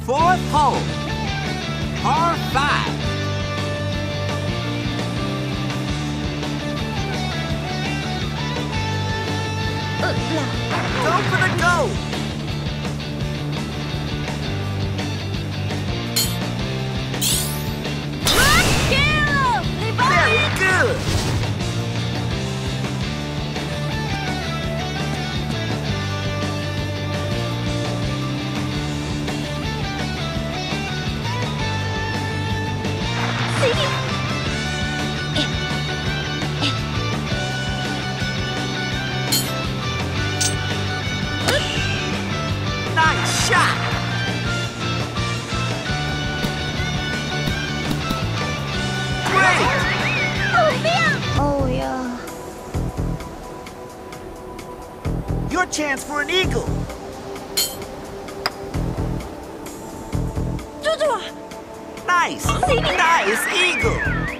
Fourth hole. Par 5. Go for the goal. Very good. Nice shot. Great. Oh yeah. Your chance for an eagle. Nice. Nice eagle.